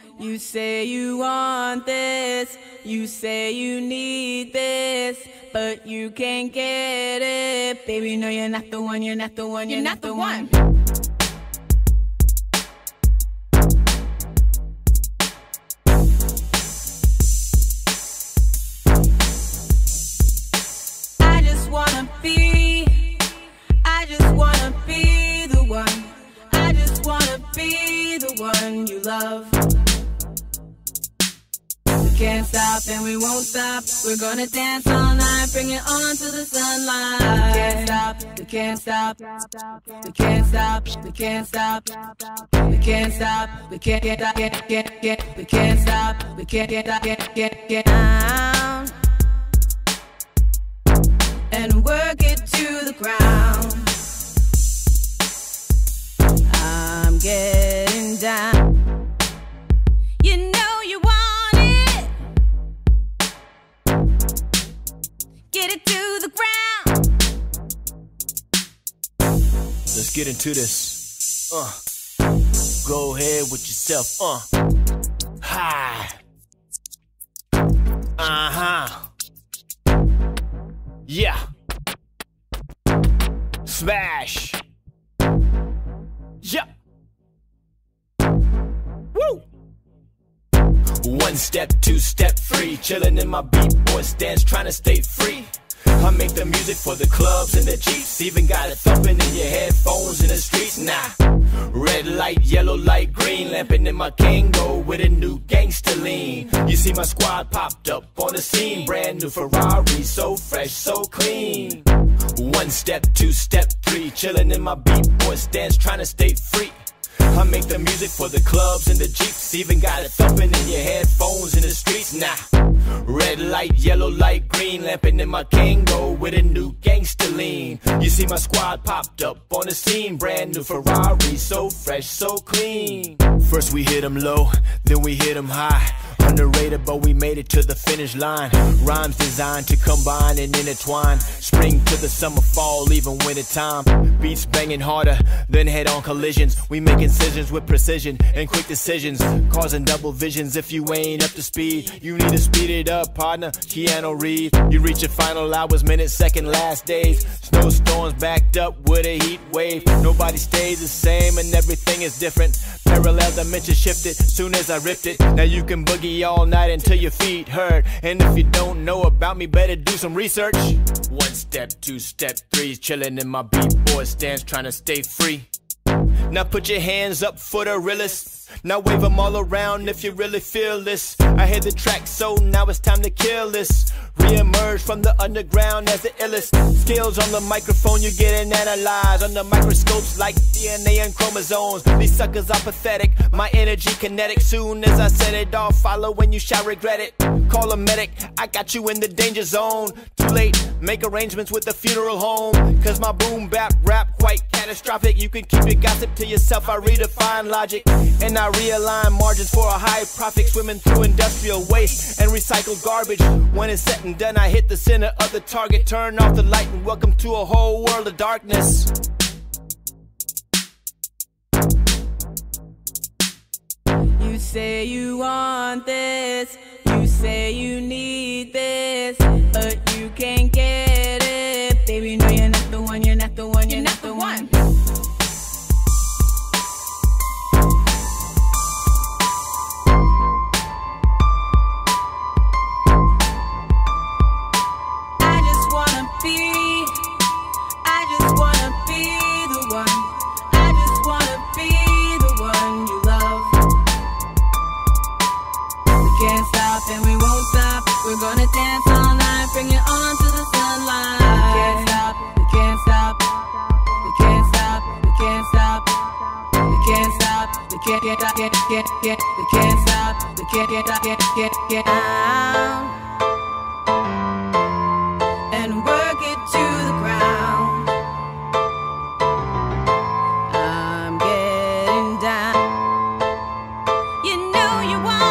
You say you want this, you say you need this, but you can't get it. Baby, no, you're not the one, you're not the one, you're not the one. I just wanna be the one. I just wanna be the one you love. We can't stop and we won't stop. We're gonna dance all night, bring it on to the sunlight. We can't stop, we can't stop, we can't stop, we can't stop, we can't stop, we can't get, we can't stop, we can't get down and work it to the ground. I'm getting down. You know you want it. Get it to the ground. Let's get into this. Go ahead with yourself. Hi. Yeah. Smash. Yeah. Woo. One step, two step, three. Chillin' in my beat boy stance, trying to stay free. I make the music for the clubs and the Jeeps. Even got it thumping in your headphones in the streets. Nah. Red light, yellow light, green. Lamping in my Kango with a new gangster lean. You see my squad popped up on the scene. Brand new Ferrari, so fresh, so clean. One step, two step, three. Chillin' in my beat boy stance, trying to stay free. I make the music for the clubs and the Jeeps. Even got it thumping in your headphones in the streets. Nah. Red light, yellow light, green. Lamping in my Kango with a new gangster lean. You see my squad popped up on the scene. Brand new Ferrari, so fresh, so clean. First we hit 'em low, then we hit 'em high. Underrated, but we made it to the finish line. Rhymes designed to combine and intertwine. Spring to the summer, fall, even winter time. Beats banging harder than head-on collisions. We make incisions with precision and quick decisions, causing double visions. If you ain't up to speed, you need to speed it up, partner. Keanu Reeves. You reach your final hours, minutes, second, last days. Snowstorms backed up with a heat wave. Nobody stays the same and everything is different. Parallel dimension shifted soon as I ripped it. Now you can boogie all night until your feet hurt. And if you don't know about me, better do some research. One step, two step, three. Chillin' in my beat boy stance, trying to stay free. Now put your hands up for the realest. Now wave them all around if you really feel this. I hear the track, so now it's time to kill this. Re-emerge from the underground as the illest. Skills on the microphone, you getting analyzed under microscopes like DNA and chromosomes. These suckers are pathetic, my energy kinetic. Soon as I set it off, follow when you shall regret it. Call a medic, I got you in the danger zone. Too late, make arrangements with the funeral home. Cause my boom bap rap quite catastrophic. You can keep your gossip to yourself, I redefine logic. And I realign margins for a high profit. Swimming through industrial waste and recycled garbage. When it's said and done, I hit the center of the target. Turn off the light and welcome to a whole world of darkness. You say you want this, you say you need this, but you can't get it. Baby, no, you're not the one, you're not the one, you're not the one. And we won't stop. We're gonna dance all night, bring it on to the sunlight. We can't stop, we can't stop, we can't stop, we can't stop, we can't stop, we can't we can't stop, we can't get down and work it to the ground. I'm getting down. You know you want